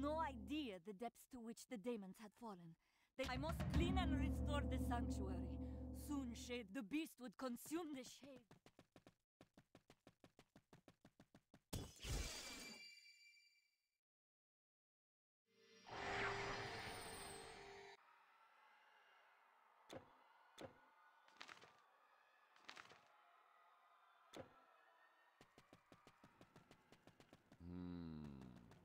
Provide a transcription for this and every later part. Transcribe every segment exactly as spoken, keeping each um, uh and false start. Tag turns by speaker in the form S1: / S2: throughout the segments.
S1: no idea the depths to which the demons had fallen. They I must clean and restore the sanctuary. Soon, Shade, the beast would consume the shade.
S2: Hmm.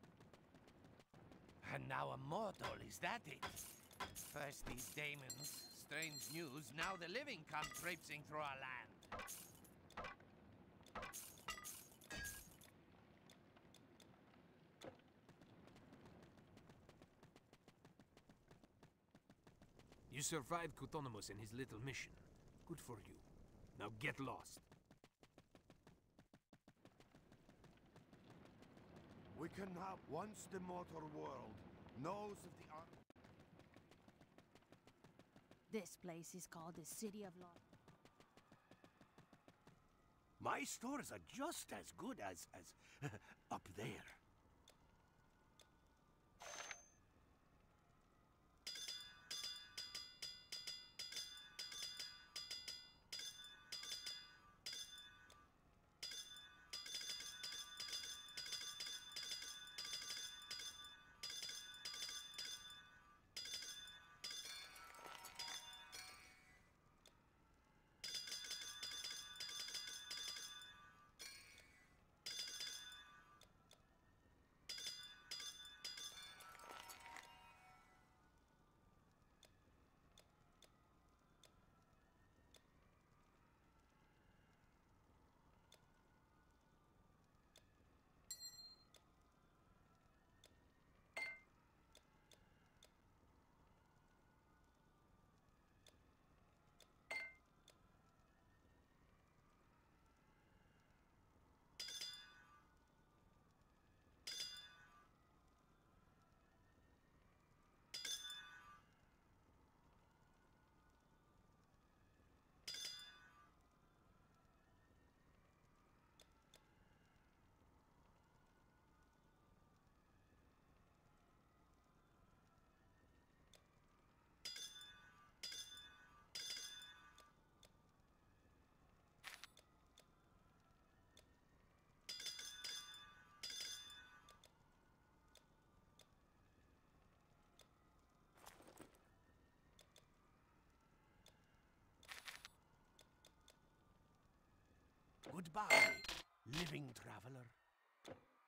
S2: And now a mortal, is that it? First these demons, strange news, now the living come traipsing through our land.
S3: You survived Cthulhu and his little mission. Good for you. Now get lost.
S4: We cannot. Once the mortal world knows of the art.
S1: This place is called the City of Lost.
S5: My stores are just as good as... as... up there. Goodbye, living traveler.